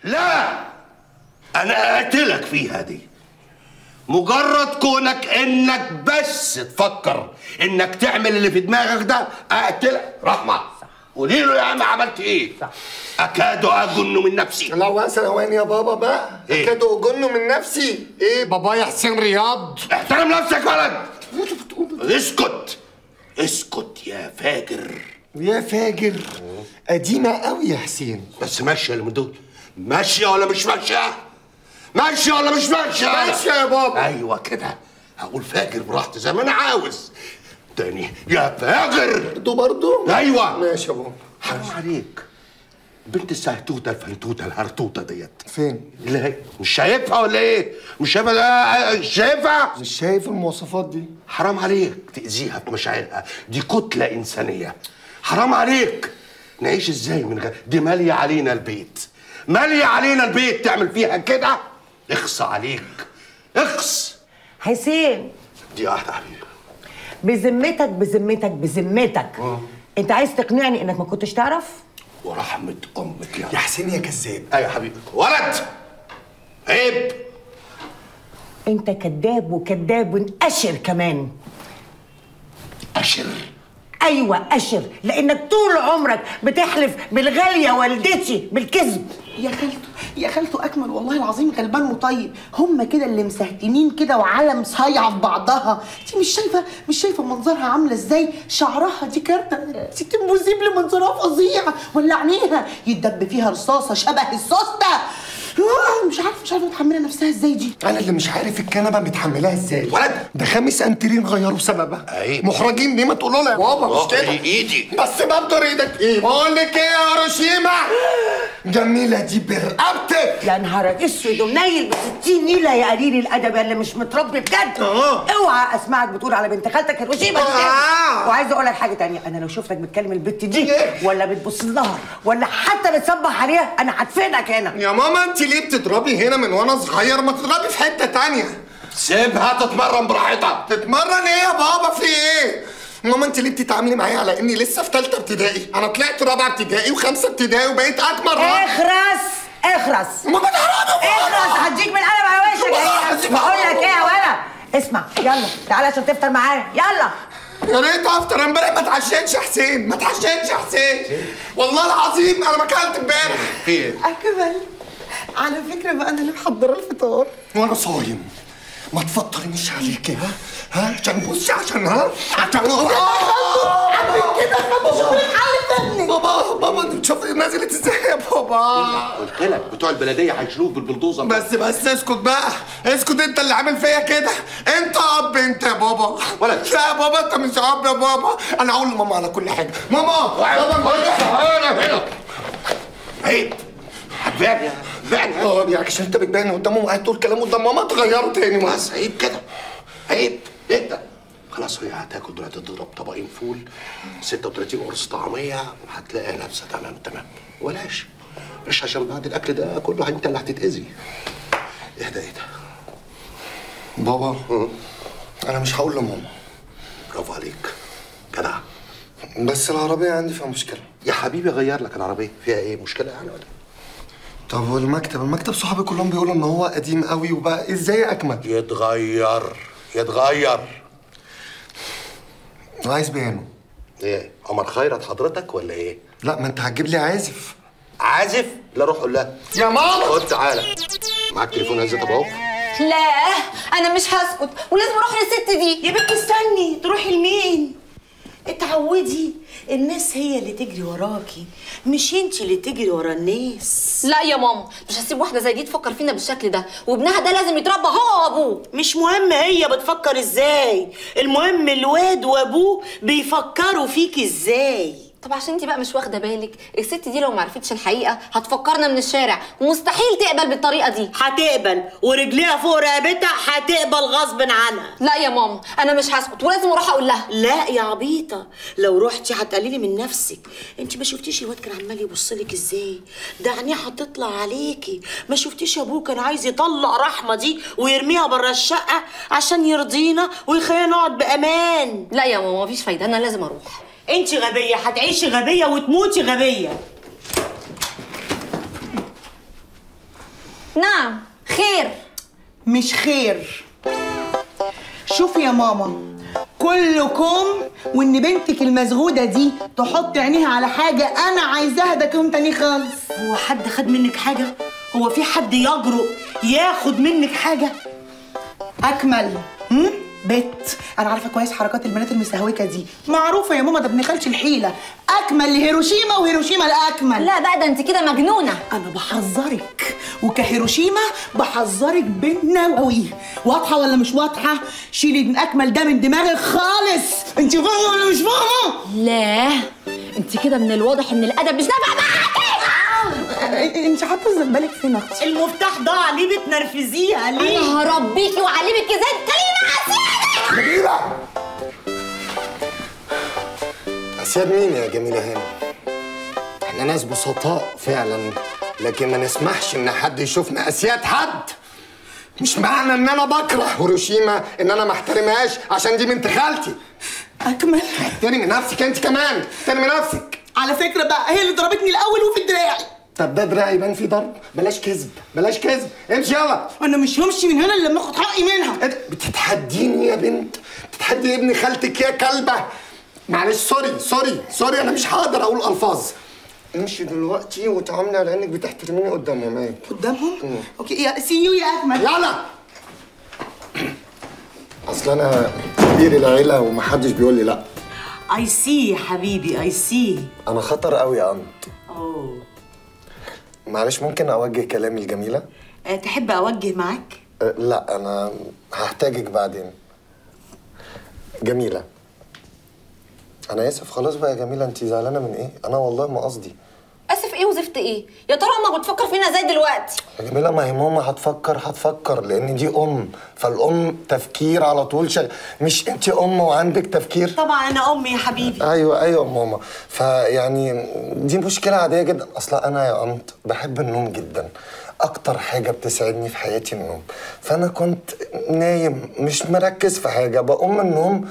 لا، انا اقتلك فيها دي. مجرد كونك انك بس تفكر انك تعمل اللي في دماغك ده اقتلك. رحمه قولي له يا عم عملت ايه؟ صح. اكاد اجن من نفسي. لا ثواني يا بابا بقى. إيه؟ اكاد اجن من نفسي؟ ايه بابا يا حسين رياض؟ احترم نفسك ولد. اسكت اسكت يا فاجر. يا فاجر قديمه قوي يا حسين. بس ماشيه اللي من دول، ماشيه ولا مش ماشيه؟ ماشيه ولا مش ماشيه؟ ماشيه يا بابا. ايوه كده، هقول فاجر براحتي زي ما انا عاوز. تاني يا فاجر. انتوا برضه؟ ايوه ماشي يا بابا. حرام عليك، بنت السهتوته الفنتوته الهرتوته ديت فين؟ اللي هي مش شايفها ولا ايه؟ مش شايفها؟ شايفها؟ مش شايف المواصفات دي. حرام عليك تأذيها بمشاعرها، دي كتلة إنسانية. حرام عليك. نعيش ازاي من غير دي؟ مالية علينا البيت، مالية علينا البيت، تعمل فيها كده؟ اخص عليك، اخص. حسين دي واحدة حبيبي. بذمتك انت عايز تقنعني انك ما كنتش تعرف؟ ورحمة امك يا حسين يا كذاب. ايوه يا حبيبي. ولد عيب. انت كذاب وكذاب وقشر كمان. قشر؟ ايوه قشر، لانك طول عمرك بتحلف بالغاليه والدتي بالكذب. يا خالته اكمل والله العظيم غلبان وطيب، هم كده اللي مسهتمين كده وعلم صايعه في بعضها. انت مش شايفه منظرها عامله ازاي؟ شعرها دي كارته ست الموزيبل، منظرها فظيع، ولا عينيها يتدب فيها رصاصه شبه السوسته. مش عارفه متحمله نفسها ازاي دي. انا اللي مش عارف الكنبه متحملاها ازاي. ولد ده 5 انترين غيروا بسببها. عيب. محرجين ليه؟ ما تقولوا له يا بابا مش كده. ايدي بس بقدر ايدك ايه؟ بقول لك ايه يا هيروشيما؟ جميله دي برقبتك. يا نهارك اسود ومنيل ب60 نيله يا قليل الادب اللي مش متربي بجد. اوعى اسمعك بتقول على بنت خالتك هيروشيما دي. وعايزه اقول لك حاجه تانية، انا لو شفتك بتكلم البت دي ولا بتبص لها ولا حتى بتصبح عليها انا هدفنك هنا. يا ماما انت ليه بتضربي هنا من وانا صغير؟ ما تضربي في حته تانية. سيبها تتمرن براحتها. تتمرن ايه يا بابا؟ في ايه؟ ماما انت ليه بتتعاملي معايا على اني لسه في ثالثه ابتدائي؟ انا طلعت رابعه ابتدائي و5 ابتدائي وبقيت اكمل اخرس ما بتحرمي. اخرس هديك من قلم على وشك. بقول لك ايه يا ولد، اسمع يلا تعالى عشان تفطر معايا يلا. يا ريت افطر. امبارح ما اتعشيتش يا حسين، ما اتعشيتش يا حسين، والله العظيم انا ما اكلت امبارح. ايه؟ اكمل على فكره بقى انا اللي محضره الفطار وانا صايم. ما تفطرنيش عليكي ها عشان بصي عشان عشان كده شوف الحل منك. بابا انت شوف نزلت ازاي يا بابا؟ قلت لك بتوع البلديه هيشيلوك بالبلدوزر. بس اسكت بقى، اسكت. انت اللي عامل فيا كده. انت اب انت يا بابا. ولد لا يا بابا انت مش اب يا بابا. انا هقول لماما على كل حاجه. ماما انا هنا. عيب. هتبان يا عشان انت بتبان قدامهم وقاعد تقول كلام قدام ماما تغيره تاني. بس عيب كده، عيب. انت خلاص هي هتاكل دلوقتي، تضرب طبقين فول 36 قرص طعميه وهتلاقي نفسها تمام. ولاش مش عشان بعد الاكل ده كله انت اللي هتتاذي. اهدى بابا. انا مش هقول لماما. برافو عليك جدع. بس العربيه عندي فيها مشكله. يا حبيبي غير لك العربيه، فيها ايه مشكله يعني ولا؟ طب والمكتب صحابي كلهم بيقولوا ان هو قديم قوي وبقى ازاي اكمل؟ يتغير. عايز بيانو. ايه عمر خيرت حضرتك ولا ايه؟ لا ما انت هتجيب لي عازف. عازف؟ لا روح قول لها يا ماما. خد تعالى معاك تليفون هزت ابو. لا انا مش هسكت ولازم اروح للست دي. يا بنت استني، تروحي لمين؟ اتعودي، الناس هي اللي تجري وراكي مش انتي اللي تجري ورا الناس. لا يا ماما مش هسيب واحده زي دي تفكر فينا بالشكل ده، وابنها ده لازم يتربى هو وابوه. مش مهم هي بتفكر ازاي، المهم الواد وابوه بيفكروا فيكي ازاي. طب عشان انت بقى مش واخده بالك، الست دي لو ما عرفتش الحقيقه هتفكرنا من الشارع ومستحيل تقبل بالطريقه دي. هتقبل ورجليها فوق رقبتها، هتقبل غصب عنها. لا يا ماما انا مش هسكت ولازم اروح اقول لها. لا يا عبيطه، لو رحتي هتقللي من نفسك. انت ما شفتيش الواد كان عمال يبصلك ازاي؟ ده عينيه هتطلع عليكي. ما شفتيش ابوه كان عايز يطلق رحمه دي ويرميها بره الشقه عشان يرضينا ويخلينا نقعد بامان؟ لا يا ماما مفيش فايده، انا لازم اروح. انت غبيه، هتعيشي غبيه وتموتي غبيه. نعم خير. مش خير. شوفي يا ماما، كلكم وان بنتك المزغوده دي تحط عينيها على حاجه انا عايزاها، ده كلام تاني خالص. هو حد خد منك حاجه؟ هو في حد يجرؤ ياخد منك حاجه؟ اكمل بت، انا عارفه كويس حركات البنات المستهوكه دي، معروفه يا ماما، ده ابن خالتي الحيله. اكمل لهيروشيما وهيروشيما لاكمل. لا بقى، ده انت كده مجنونه. انا بحذرك، وكهيروشيما بحذرك بالنووي. واضحه ولا مش واضحه؟ شيلي من اكمل ده من دماغك خالص. انت فاهمه ولا مش فاهمه؟ لا انت كده من الواضح ان الادب مش نافع معاكي. انت حاطه زنبالك فين اختي؟ المفتاح ضاع، ليه بتنرفزيها ليه؟ انا هربيكي وأعلمك ازاي تكلمي مع سيادك. جميلة! أسياد مين يا جميلة هانم؟ احنا ناس بسطاء فعلا، لكن ما نسمحش ان حد يشوفنا أسياد حد. مش معنى ان انا بكره هيروشيما ان انا ما احترمهاش عشان دي بنت خالتي. اكمل احترمي نفسك انت كمان، احترمي نفسك. على فكره بقى، هي اللي ضربتني الاول وفي دراعي. طب ده دراعي يبان فيه ضرب؟ بلاش كذب، بلاش كذب، امشي يلا. انا مش همشي من هنا الا لما اخد حقي منها. بتتحديني يا بنت؟ بتتحدي ابن خالتك يا كلبه؟ معلش، سوري، انا مش هقدر اقول الفاظ. امشي دلوقتي وتعاملي على انك بتحترميني قدامهم. ايه قدامهم؟ اوكي، يا سي يو يا اكمل. يلا. اصل انا كبير العيله ومحدش بيقول لي لا. اي سي يا حبيبي، اي سي. انا خطر قوي يا انت. معلش، ممكن اوجه كلامي الجميله؟ تحب اوجه معاك؟ لا، انا هحتاجك بعدين. جميله، انا اسف. خلاص بقى يا جميله، انت زعلانه من ايه؟ انا والله ما قصدي. اسف ايه وزفت ايه؟ يا ترى امك بتفكر فينا ازاي دلوقتي؟ يا جميله، ما هي ماما هتفكر لان دي ام، فالام تفكير على طول مش انت ام وعندك تفكير؟ طبعا انا امي يا حبيبي. ايوه ماما. فيعني دي مشكله عاديه جدا. اصلا انا يا انت بحب النوم جدا، اكتر حاجه بتسعدني في حياتي النوم. فانا كنت نايم مش مركز في حاجه، بقوم من النوم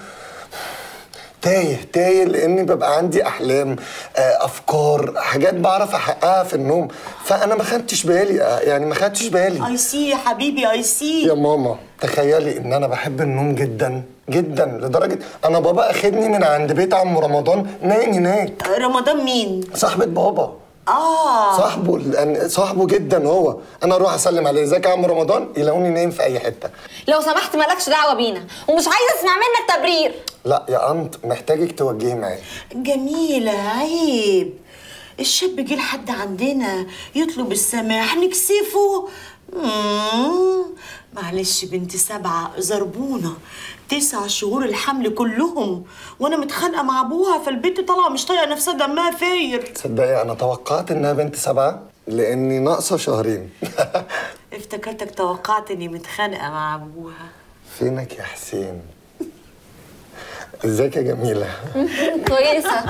تايه لاني ببقى عندي احلام، افكار، حاجات بعرف احققها في النوم. فانا ما خدتش بالي. اي سي يا حبيبي، اي سي. يا ماما، تخيلي ان انا بحب النوم جدا جدا، لدرجه انا بابا اخدني من عند بيت عم رمضان نايم هناك. رمضان مين؟ صاحبة بابا. صاحبه جدا هو. انا اروح اسلم عليه، ازيك يا عم رمضان، يلاقوني نايم في اي حته. لو سمحت مالكش دعوه بينا، ومش عايزه اسمع منك تبرير. لا يا انت، محتاجك توجهي معايا. جميله، عيب الشاب جه لحد عندنا يطلب السماح نكسفه. معلش، بنت 7 زربونه 9 شهور الحمل كلهم، وانا متخانقه مع ابوها، فالبنت طالعه مش طايقه نفسها، دمها فاير. تصدقي انا توقعت انها بنت 7 لاني ناقصه شهرين. افتكرتك توقعت اني متخانقه مع ابوها. فينك يا حسين؟ ازيك يا جميله؟ كويسه.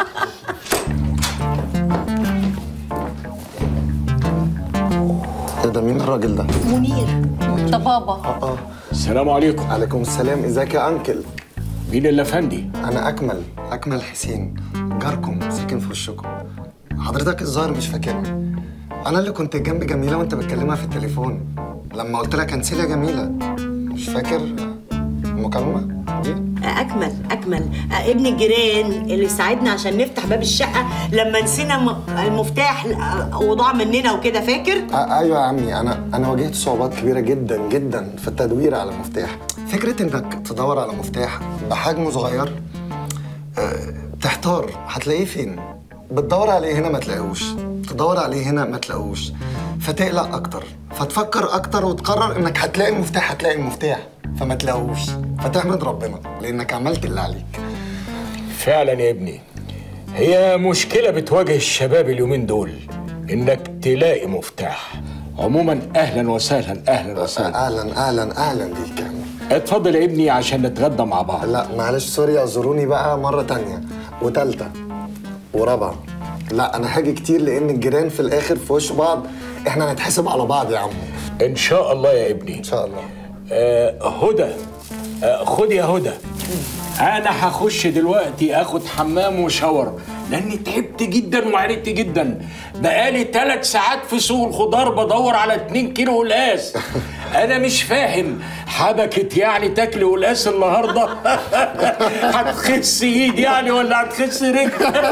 ايه ده؟ مين الراجل ده؟ منير. ده بابا. السلام عليكم. عليكم السلام. ازيك يا انكل؟ مين اللي افندي؟ انا اكمل حسين، جاركم ساكن في وشكم. حضرتك الظاهر مش فاكرني. انا اللي كنت جنب جميله وانت بتكلمها في التليفون لما قلت لها كنسلي يا جميله. مش فاكر المكالمه دي؟ اكمل ابن الجيران اللي ساعدنا عشان نفتح باب الشقه لما نسينا المفتاح وضاع مننا وكده، فاكر؟ ايوه يا عمي. انا واجهت صعوبات كبيره جدا جدا في التدوير على مفتاح. فكره انك تدور على مفتاح بحجم صغير، تحتار هتلاقيه فين. بتدور عليه هنا ما تلاقيهوش، تدور عليه هنا ما تلاقيهوش، فتقلق اكتر، فتفكر اكتر، وتقرر انك هتلاقي المفتاح فما تلاقيهوش، فتحمد ربنا لانك عملت اللي عليك. فعلا يا ابني، هي مشكله بتواجه الشباب اليومين دول، انك تلاقي مفتاح. عموما اهلا وسهلا. اهلا بيك يا عم. اتفضل يا ابني عشان نتغدى مع بعض. لا معلش، سوري، اعذروني بقى مره تانية وتالتة ورابعه. لا انا هاجي كتير لان الجيران في الاخر في وش بعض، احنا هنتحسب على بعض يا عم. ان شاء الله يا ابني، ان شاء الله. هدى، خد يا هدى، انا هخش دلوقتي اخد حمام وشاور لاني تعبت جدا وعرقت جدا. بقالي 3 ساعات في سوق الخضار بدور على 2 كيلو قلقاس. انا مش فاهم، حبكت يعني تاكلي قلقاس النهارده؟ هتخس ايد يعني ولا هتخس رجل؟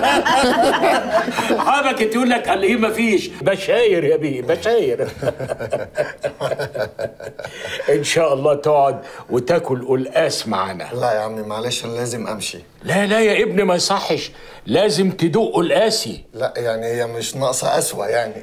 حبكت يقول لك قال ايه مفيش. بشاير يا بيه بشاير. ان شاء الله تقعد وتاكل قلقاس معانا. لا يا عمي معلش انا لازم امشي. لا لا يا ابني ما يصحش، لازم تدوق قلقاسي. لا يعني هي مش ناقصه اسوأ يعني.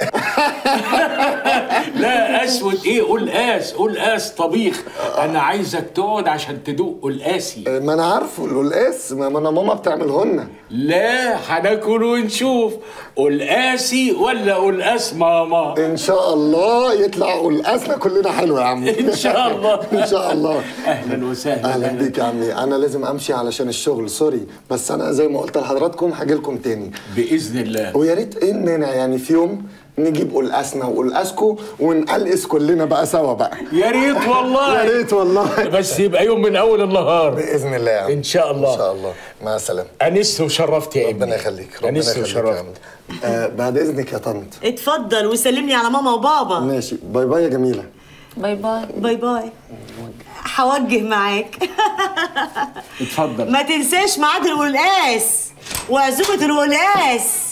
لا اسود ايه، قلقاس قلقاس طبيخ. انا عايزك تقعد عشان تدوق قلقاسي. ما انا عارفه القلقاس، ما انا ماما بتعملهن. لا هناكل ونشوف قلقاسي ولا قلقاس ماما. ان شاء الله يطلع قلقاسنا كلنا حلو يا عمي. ان شاء الله. ان شاء الله. اهلا وسهلا. اهلا بيك يا عمي. انا لازم امشي علشان الشغل، سوري، بس انا زي ما قلت لحضراتكم هاجي لكم تاني باذن الله. ويا ريت ايه المانع يعني في يوم نجيب قلقاسنا وقلقاسكم ونقلقس كلنا بقى سوا بقى. يا ريت والله. يا ريت والله. بس يبقى يوم من اول النهار باذن الله يا عم. ان شاء الله. ان شاء الله. مع السلامه. انست وشرفت يا ابني. ربنا يخليك. ربنا انست يخليك وشرفت. بعد اذنك يا طنط. اتفضل وسلمني على ماما وبابا. ماشي، باي باي يا جميله. باي باي. باي باي. هوجه معاك. اتفضل. ما تنساش ميعاد القلقاس وعزومة القلقاس.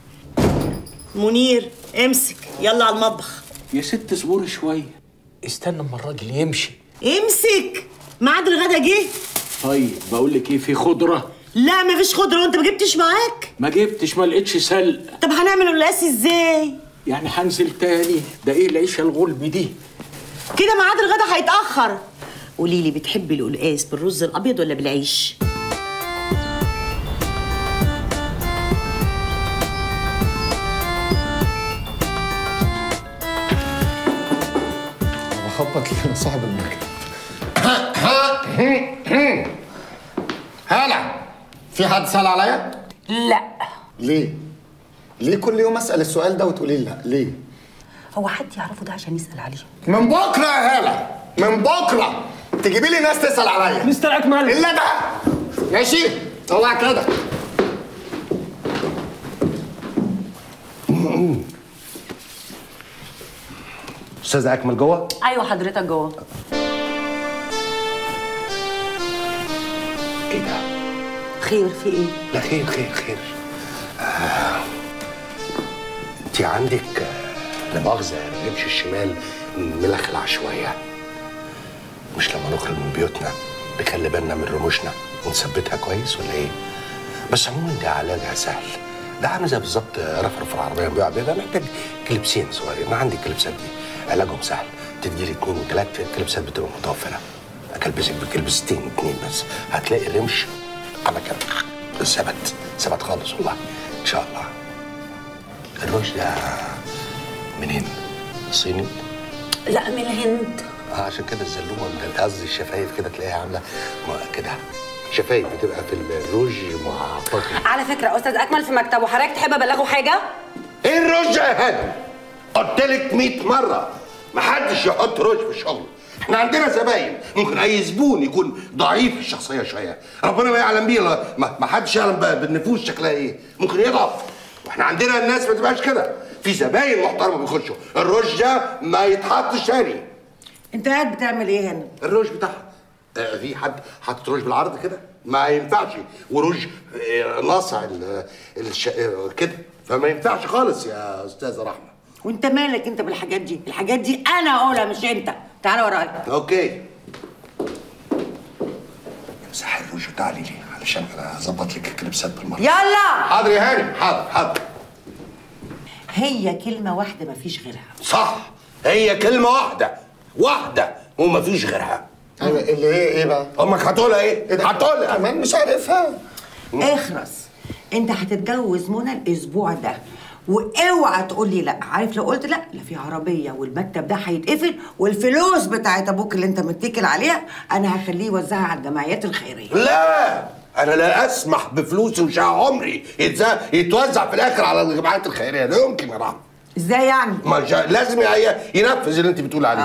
منير امسك يلا على المطبخ. يا ست اصبري شويه، استنى اما الراجل يمشي. امسك ميعاد الغدا جه. طيب بقول لك ايه، في خضره؟ لا مفيش خضره وانت ما جبتش معاك. ما جبتش، ما لقيتش سلق. طب هنعمل القلقاس ازاي؟ يعني هنزل تاني؟ ده ايه العيشه الغلب دي؟ كده ميعاد الغدا هيتاخر. قولي لي بتحبي القلقاس بالرز الابيض ولا بالعيش؟ بخبط لصاحب المكتب. هلا، في حد سأل عليا؟ لا. ليه؟ ليه كل يوم اسال السؤال ده وتقولي لي لا؟ ليه؟ هو حد يعرفه ده عشان يسأل عليه؟ من بكره يا هلا، من بكره تجيبي لي ناس تسال عليا. مستر اكمل. الا ده ماشي؟ طلع كده. استاذ اكمل جوه؟ ايوه حضرتك جوه. ايه ده؟ خير في ايه؟ لا خير خير خير. انت عندك لا مؤاخذه الرمش الشمال ملخلع شويه. مش لما نخرج من بيوتنا نخلي بالنا من رموشنا ونثبتها كويس ولا ايه؟ بس عموما ده علاجها سهل. ده عامل زي بالظبط رفرف العربيه بيقع بيها، محتاج كليبسين صغيرين. انا عندي الكليبسات دي علاجهم سهل، تديلي 2 و3 كليبسات بتبقى متوفره. اكلبسك بكلبستين 2 بس هتلاقي الرمش على كده ثبت خالص والله ان شاء الله. الرمش ده منين؟ صيني؟ لا من الهند. عشان كده الزلومه من قصدي الشفايف كده تلاقيها عامله كده شفايف بتبقى في الروج معططه. على فكره استاذ اكمل في مكتبه، حضرتك تحب ابلغه حاجه؟ ايه الروج يا هاني؟ قلت لك 100 مره محدش يحط روج في الشغل. احنا عندنا زباين، ممكن اي زبون يكون ضعيف الشخصيه شويه، ربنا ما يعلم بيه، ما حدش يعلم بالنفوس شكلها ايه، ممكن يضعف. واحنا عندنا الناس ما تبقاش كده، في زباين محترمه بيخشوا. الروج ده ما يتحطش تاني. انت قاعد بتعمل ايه هنا؟ الروج بتاعها في حد حاطط روج بالعرض كده؟ ما ينفعش، وروج ناصع كده، فما ينفعش خالص يا استاذه رحمه. وانت مالك انت بالحاجات دي؟ الحاجات دي انا اقولها مش انت. تعالى ورايا. اوكي. امسحي الروج وتعالي لي علشان انا اظبط لك الكليبسات بالمره. يلا. حاضر يا هاني، حاضر. هي كلمه واحده مفيش غيرها. صح، هي كلمه واحده ومفيش غيرها. ايوه اللي هي ايه بقى؟ امك هتقولها ايه؟ هتقولها كمان مش عارفها. اخرس. انت هتتجوز منى الاسبوع ده، واوعى تقول لي لا. عارف لو قلت لا في عربيه والمكتب ده هيتقفل، والفلوس بتاعت ابوك اللي انت متكل عليها انا هخليه يوزعها على الجمعيات الخيريه. لا، انا لا اسمح بفلوس مش عمري يتوزع في الاخر على الجمعيات الخيريه. لا يمكن يا رحمه. ازاي يعني؟ لازم ينفذ اللي انت بتقول عليه.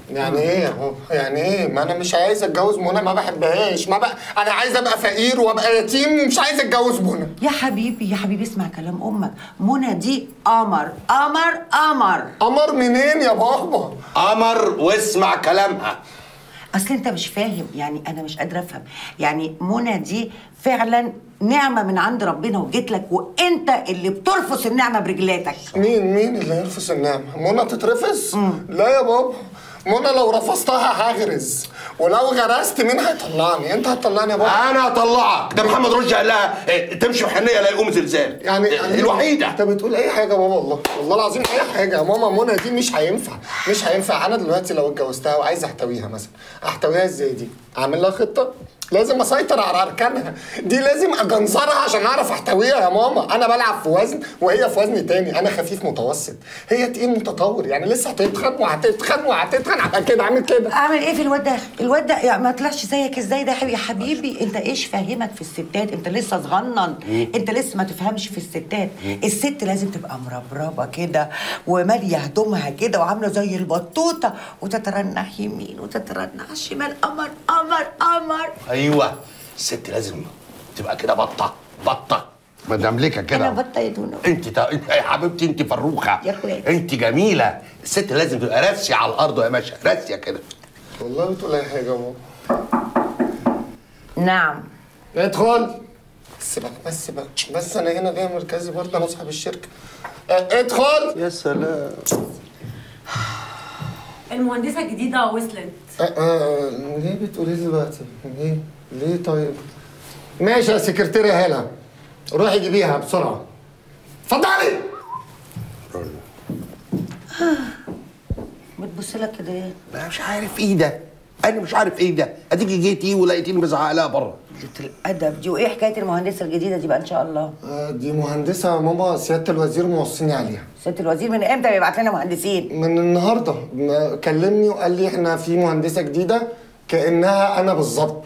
يعني ايه يا بابا؟ يعني ايه؟ ما انا مش عايز اتجوز منى، ما بحبهاش، ما بقى انا عايز ابقى فقير وابقى يتيم ومش عايز اتجوز منى. يا حبيبي يا حبيبي اسمع كلام امك، منى دي قمر قمر قمر. قمر منين يا بابا؟ قمر واسمع كلامها. اصل انت مش فاهم، يعني انا مش قادره افهم، يعني منى دي فعلا نعمه من عند ربنا وجيت لك، وانت اللي بترفس النعمه برجلاتك. مين اللي يرفس النعمه؟ منى تترفس؟ لا يا بابا، منى لو رفضتها هغرز، ولو غرست مين هيطلعني؟ انت هتطلعني يا بابا؟ انا هطلعك. ده محمد رشدي قال لها تمشي بحنيه لا يقوم زلزال. يعني الوحيده. انت بتقول اي حاجه يا بابا، والله العظيم اي حاجه يا ماما. منى دي مش هينفع. انا دلوقتي لو اتجوزتها وعايز احتويها مثلا، احتويها ازاي دي؟ اعمل لها خطه؟ لازم اسيطر على اركانها دي، لازم اجنزرها عشان اعرف احتويها يا ماما. انا بلعب في وزن وهي في وزن تاني، انا خفيف متوسط، هي تقيل متطور، يعني لسه هتتخن وهتتخن هبقى كده عامل كده. اعمل ايه في الواد ده يعني ما طلعش زيك ازاي ده يا حبيبي؟ انت ايش فاهمك في الستات؟ انت لسه صغنن، انت لسه ما تفهمش في الستات. الست لازم تبقى مربربه كده وماليه هدومها كده وعامله زي البطوطه وتترنح يمين وتترنح شمال. قمر قمر قمر. ايوه، الست لازم تبقى كده بطه مدملكه كده. انا بطه يا دونو. انت يا حبيبتي، انت فروخه يا اخواتي، انت جميله. الست لازم تبقى راسيه على الارض يا باشا، راسيه كده. والله بتقول اي حاجه يا بابا. نعم. ادخل. بس انا هنا جاي مركزي برضه، انا صاحب الشركه. ادخل. يا سلام. المهندسة الجديدة وصلت. ليه بتقولي دلوقتي؟ ليه طيب؟ ماشي يا سكرتيرة هلا، روحي جيبيها بسرعة. اتفضلي. بتبص لك كده ايه؟ انا مش عارف ايه ده، انا مش عارف ايه ده. اديكي جيتي ولقيتيني بزعق لها بره. قلة الادب دي. وايه حكايه المهندسه الجديده دي بقى ان شاء الله؟ دي مهندسة ماما، سيادة الوزير موصيني عليها. سياده الوزير من امتى بيبعت لنا مهندسين؟ من النهارده كلمني وقال لي احنا في مهندسة جديدة كأنها أنا بالظبط.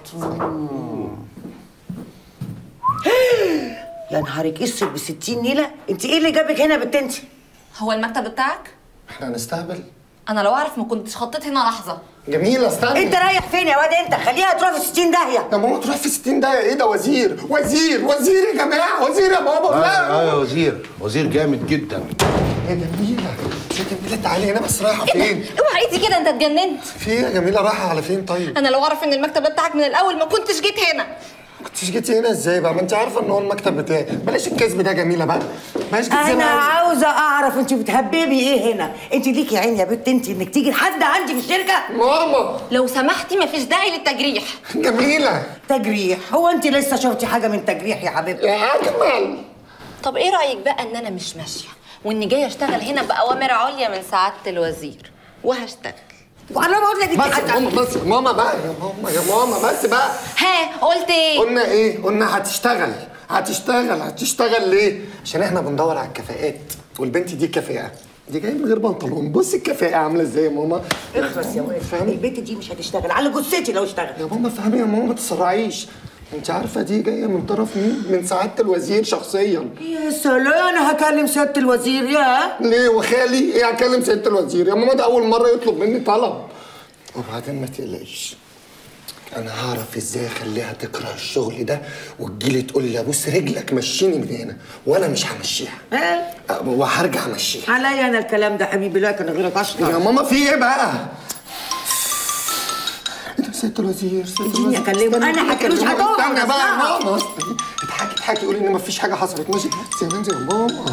يا نهارك اسود ب60 نيله، انت ايه اللي جابك هنا يا بنت انت؟ هو المكتب بتاعك؟ احنا هنستهبل؟ انا لو اعرف ما كنتش خطيت هنا لحظه. جميلة استنى. انت رايح فين يا واد انت؟ خليها تروح في 60 داهيه. يا ماما تروح في 60 دقيقة؟ ايه ده؟ وزير يا جماعة، وزير يا بابا. لا يا وزير جامد جدا. يا جميلة تعالي هنا بس. رايحة فين؟ اوعى ايدي كده، انت اتجننت. في ايه يا جميلة؟ رايحة على فين طيب؟ انا لو اعرف ان المكتب بتاعك من الاول ما كنتش جيت هنا. كنتش جيتي هنا ازاي بقى؟ ما انت عارفه ان هو المكتب بتاعي. بلاش الكذب ده يا جميله بقى، بلاش كذب. انا عاوزه اعرف انت بتهببي ايه هنا؟ انت ليكي عين يا بنت انت انك تيجي لحد عندي في الشركه؟ ماما لو سمحتي مفيش داعي للتجريح. جميله. تجريح؟ هو انت لسه شفتي حاجه من تجريح يا حبيبتي؟ يا اجمل. طب ايه رايك بقى ان انا مش ماشيه واني جايه اشتغل هنا باوامر عليا من سعاده الوزير، وهشتغل. وانا بقول لك بس يا ماما، بس يا ماما بقى، يا ماما بس بقى. ها قلت ايه؟ قلنا ايه؟ قلنا هتشتغل ليه؟ عشان احنا بندور على الكفاءات، والبنت دي كفاءه. دي جايه من غير بنطلون، بصي الكفاءه عامله ازاي يا ماما. اخلص يا واد، البنت دي مش هتشتغل على جثتي لو اشتغل. يا ماما فهمي يا ماما، ما تسرعيش. انت عارفه دي جايه من طرف مين؟ من سعاده الوزير شخصيا. يا سلام، انا هكلم سياده الوزير. يا ليه وخالي؟ ايه هكلم سياده الوزير يا ماما؟ ده اول مره يطلب مني طلب. وبعدين ما تقلقيش، انا هعرف ازاي اخليها تكره الشغل ده وتجيلي تقول لي ابوس رجلك مشيني من هنا، وانا مش همشيها. وهرجع امشيها. عليا انا الكلام ده حبيبي، لا كان غيرك اشطر. يا ماما في ايه بقى؟ ايه ده سياده الوزير؟ اديني اكلمه. انا هكلمه. مش هتقعد. استنى بقى يا ماما، اضحكي قولي ان مفيش حاجه حصلت. ماشي يا ماما.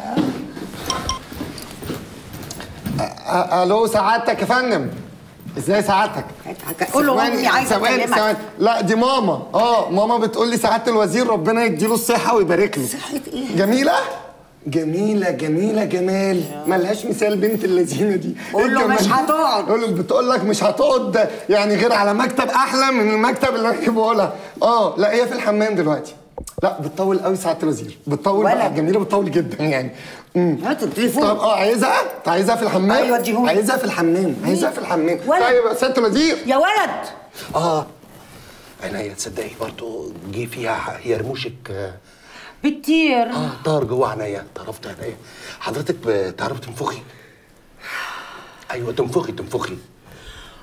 الو سعادتك يا فندم. ازاي سعادتك؟ قول له امي عايزه اكلمك. لا دي ماما. ماما بتقول لي سعاده الوزير ربنا يديله الصحه ويبارك له. صحه ايه؟ جميله جمال ملهاش مثال بنت اللذينه دي. قول له مش هتقعد. قول له بتقول لك مش هتقعد يعني غير على مكتب احلى من المكتب اللي انا جايبه لها. لا هي في الحمام دلوقتي. لا بتطول قوي سعاده الوزير، بتطول بقى. جميله بتطول جدا يعني. هات التليفون. طب عايزها في الحمام؟ ايوه اديهولي. عايزها في الحمام. طيب يا سياده الوزير. يا ولد. عينيا تصدقي برضه جه فيها هي رموشك بتطير. طار جوه عينيا، طرفت عينيا. حضرتك بتعرفي تنفخي؟ ايوه تنفخي.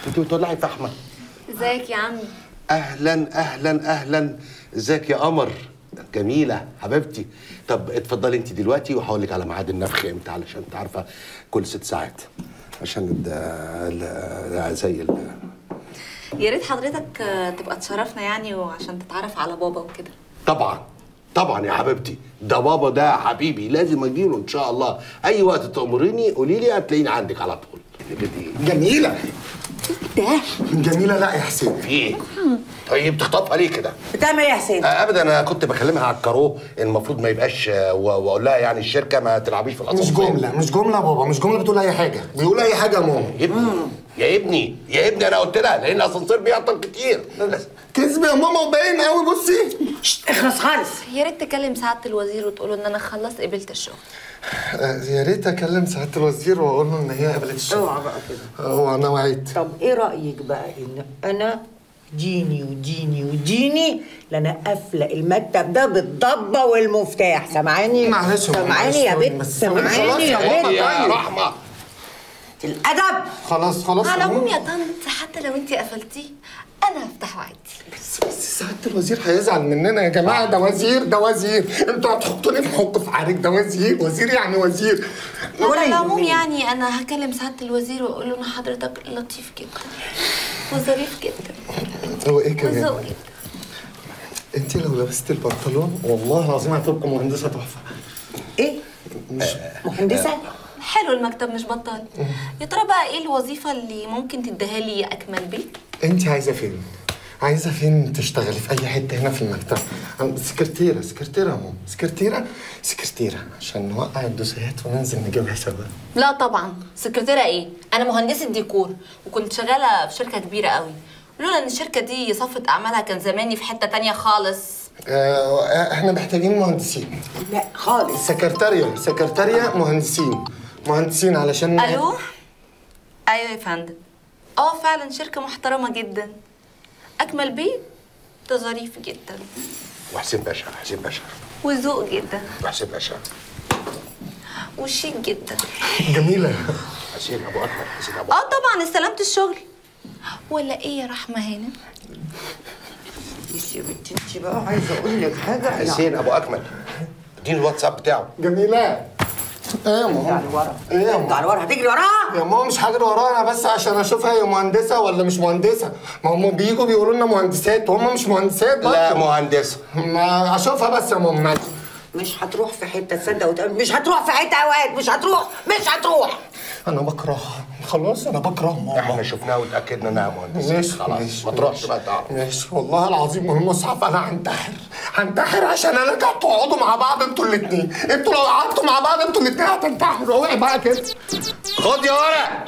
انت بتولعي فحمه. ازيك يا عمي؟ اهلا اهلا اهلا. ازيك يا قمر جميله حبيبتي. طب اتفضلي انت دلوقتي وهقول لك على ميعاد النفخ امتى، علشان انت عارفه كل 6 ساعات عشان زي يا ريت حضرتك تبقى تشرفنا يعني، وعشان تتعرف على بابا وكده. طبعا طبعا يا حبيبتي، ده بابا ده حبيبي، لازم اجيله ان شاء الله. اي وقت تأمريني قولي لي هتلاقيني عندك على طول. جميله ده جميله. لا يا حسين. في ايه؟ طيب تخطفها ليه كده؟ بتعمل ايه يا حسين؟ ابدا، انا كنت بكلمها على الكارو، المفروض ما يبقاش واقول لها يعني الشركه ما تلعبيش في الاساس. مش جمله يا بابا، مش جمله بتقول اي حاجه، بيقول اي حاجه يا ماما. يا ابني انا قلت لها لان الاسانسير بيعطل كتير. كذب يا ماما وباين قوي. بصي اخلص خالص. يا ريت تكلم سعاده الوزير وتقول له ان انا خلصت قبلت الشغل. يا ريت اكلم سعاده الوزير واقول له ان هي قبلت الشغل. اوعى بقى كده. هو انا وعيت. طب ايه رايك بقى ان انا ديني لأنا قافله المكتب ده بالضبه والمفتاح؟ سامعاني؟ معلش سامعاني يا بنت؟ سامعاني يا بنت؟ يا رحمه الادب. خلاص على العموم يا طنط، حتى لو انت قفلتيه انا هفتحه عادي. بس سعاده الوزير هيزعل مننا يا جماعه. ده وزير انتوا هتحطوني في موقف حرج. ده وزير يعني وزير. على العموم يعني انا هكلم سعاده الوزير واقول له ان حضرتك لطيف جدا وظريف جدا هو ايه كمان؟ وذوق جدا. انت لو لبست البنطلون والله العظيم هتبقى مهندسه تحفه. ايه؟ مش مهندسه؟ حلو المكتب مش بطال. يا ترى بقى ايه الوظيفه اللي ممكن تديها لي يا اكمل بيه؟ انت عايزه فين؟ عايزه فين تشتغلي؟ في اي حته هنا في المكتب. سكرتيره يا ماما. سكرتيره عشان نوقع الدوسيات وننزل نجيبها سوا. لا طبعا، سكرتيره ايه؟ انا مهندسه ديكور وكنت شغاله في شركه كبيره قوي. لولا ان الشركه دي صفت اعمالها كان زماني في حته تانية خالص. احنا محتاجين مهندسين. لا خالص. سكرتارية مهندسين علشان الو. ايوه يا فندم. فعلا شركه محترمه جدا. اكمل بيه ده ظريف جدا وحسين باشا وذوق جدا وحسين باشا وشيك جدا. جميله. حسين ابو اكمل. طبعا استلمت الشغل. ولا ايه يا رحمه هانم؟ يا بنتي انت بقى عايزه اقول لك حاجه. حسين ابو اكمل، اديني الواتساب بتاعه. جميله. ايه يا ماما؟ ايه يا ماما؟ تعالي ورا. هتجري وراها؟ يا ماما مش هجري وراها، انا بس عشان اشوفها هي مهندسه ولا مش مهندسه. ما هم بييجوا بيقولوا لنا مهندسات وهم مش مهندسات برضه. لا مهندسه. ما اشوفها بس يا ماما. مش هتروح في حته، تصدق وتقول مش هتروح في حته. اوقات مش هتروح. انا بكرهها خلاص. انا بكره ماما. احنا شفناها وتاكدنا انها مهندسه. ماشي خلاص ما تروحش بقى تعرف. ماشي والله العظيم والمصحف انا هنتحر عشان انا قاعد تقعدوا مع بعض انتوا الاثنين. انتوا لو قعدتوا مع بعض انتوا الاثنين هتنتحروا. اوعي بقى كده. خد يا ورق.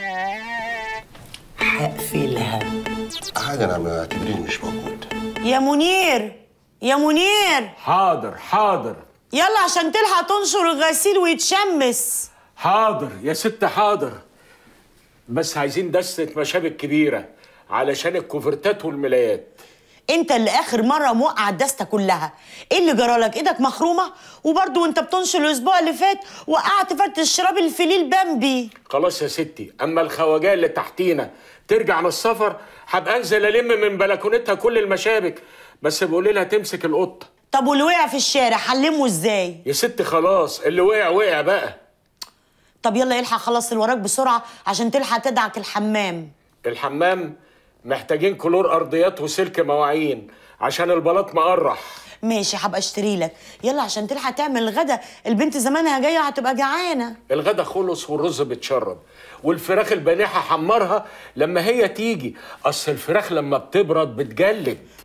هقفلها. حاجه انا معتبريني مش موجود. يا منير. حاضر. يلا عشان تلحق تنشر الغسيل ويتشمس. حاضر يا ست حاضر. بس عايزين دستة مشابك كبيرة علشان الكوفرتات والملايات. انت اللي اخر مره موقع الدسته كلها. ايه اللي جرالك؟ ايدك مخرومه؟ وبرضه وانت بتنشر الاسبوع اللي فات وقعت فرد الشراب الفليل بامبي. خلاص يا ستي، اما الخواجات اللي تحتينا ترجع من السفر هبقى انزل الم من بلكونتها كل المشابك، بس بقول لها تمسك القطه. طب واللي وقع في الشارع هنلمه ازاي؟ يا ستي خلاص اللي وقع بقى. طب يلا الحق خلص اللي وراك بسرعه عشان تلحق تدعك الحمام. الحمام محتاجين كلور ارضيات وسلك مواعين عشان البلاط مقرح. ماشي هبقى اشتري لك. يلا عشان تلحق تعمل الغدا، البنت زمانها جايه هتبقى جعانه. الغدا خلص والرز بتشرب والفراخ البانيه هحمرها لما هي تيجي، اصل الفراخ لما بتبرد بتجلد.